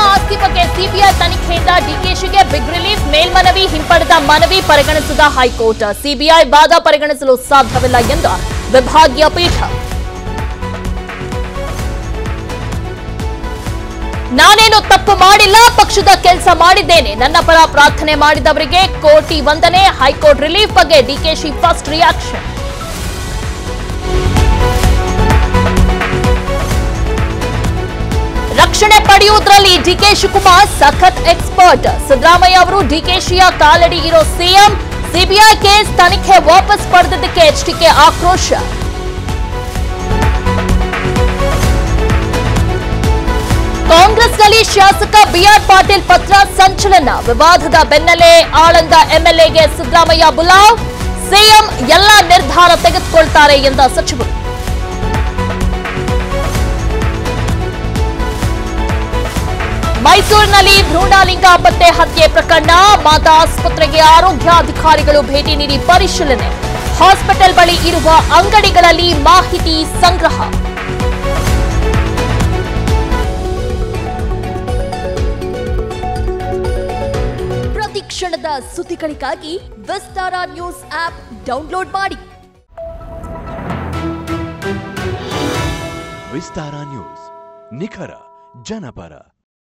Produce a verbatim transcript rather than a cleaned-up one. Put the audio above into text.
ಆಸ್ತಿ ಬಗ್ಗೆ ಸಿಬಿಐ ತನಿಖೆಯಿಂದ ಡಿಕೆಶಿಗೆ ಬಿಗ್ ರಿಲೀಫ್. ಮೇಲ್ಮನವಿ ಹಿಂಪಡೆದ ಮನವಿ ಪರಿಗಣಿಸಿದ ಹೈಕೋರ್ಟ್. ಸಿಬಿಐ ವಾದ ಪರಿಗಣಿಸಲು ಸಾಧ್ಯವಿಲ್ಲ ಎಂದ ವಿಭಾಗೀಯ ಪೀಠ. ನಾನೇನು ತಪ್ಪು ಮಾಡಿಲ್ಲ, ಪಕ್ಷದ ಕೆಲಸ ಮಾಡಿದ್ದೇನೆ. ನನ್ನ ಪರ ಪ್ರಾರ್ಥನೆ ಮಾಡಿದವರಿಗೆ ಕೋಟಿ ವಂದನೆ. ಹೈಕೋರ್ಟ್ ರಿಲೀಫ್ ಬಗ್ಗೆ ಡಿಕೆಶಿ ಫಸ್ಟ್ ರಿಯಾಕ್ಷನ್. ರಕ್ಷಣೆ ಪಡೆಯುವುದರಲ್ಲಿ ಡಿಕೆ ಶಿವಕುಮಾರ್ ಸಖತ್ ಎಕ್ಸ್ಪರ್ಟ್. ಸಿದ್ದರಾಮಯ್ಯ ಅವರು ಡಿಕೆಶಿಯ ಕಾಲಡಿ ಇರೋ ಸಿಎಂ. ಸಿಬಿಐ ಕೇಸ್ ತನಿಖೆ ವಾಪಸ್ ಪಡೆದಿದ್ದಕ್ಕೆ ಎಚ್ಡಿಕೆ ಆಕ್ರೋಶ. ಕಾಂಗ್ರೆಸ್ನಲ್ಲಿ ಶಾಸಕ ಬಿಆರ್ ಪಾಟೀಲ್ ಪತ್ರ ಸಂಚಲನ. ವಿವಾದದ ಬೆನ್ನಲ್ಲೇ ಆಳಂದ ಎಂಎಲ್ಎಗೆ ಸಿದ್ದರಾಮಯ್ಯ ಬುಲಾವ್. ಸಿಎಂ ಎಲ್ಲ ನಿರ್ಧಾರ ತೆಗೆದುಕೊಳ್ತಾರೆ ಎಂದ ಸಚಿವರು. ಮೈಸೂರಿನಲ್ಲಿ ಭ್ರೂಣಲಿಂಗ ಪತ್ತೆ ಹತ್ಯೆ ಪ್ರಕರಣ. ಮಾತಾ ಆಸ್ಪತ್ರೆಗೆ ಆರೋಗ್ಯಾಧಿಕಾರಿಗಳು ಭೇಟಿ ನೀಡಿ ಪರಿಶೀಲನೆ. ಹಾಸ್ಪಿಟಲ್ ಬಳಿ ಇರುವ ಅಂಗಡಿಗಳಲ್ಲಿ ಮಾಹಿತಿ ಸಂಗ್ರಹ. ಪ್ರತಿ ಕ್ಷಣದ ಸುದ್ದಿಗಳಿಗಾಗಿ ವಿಸ್ತಾರ ನ್ಯೂಸ್ ಆಪ್ ಡೌನ್ಲೋಡ್ ಮಾಡಿ. ವಿಸ್ತಾರ ನ್ಯೂಸ್, ನಿಖರ ಜನಪರ.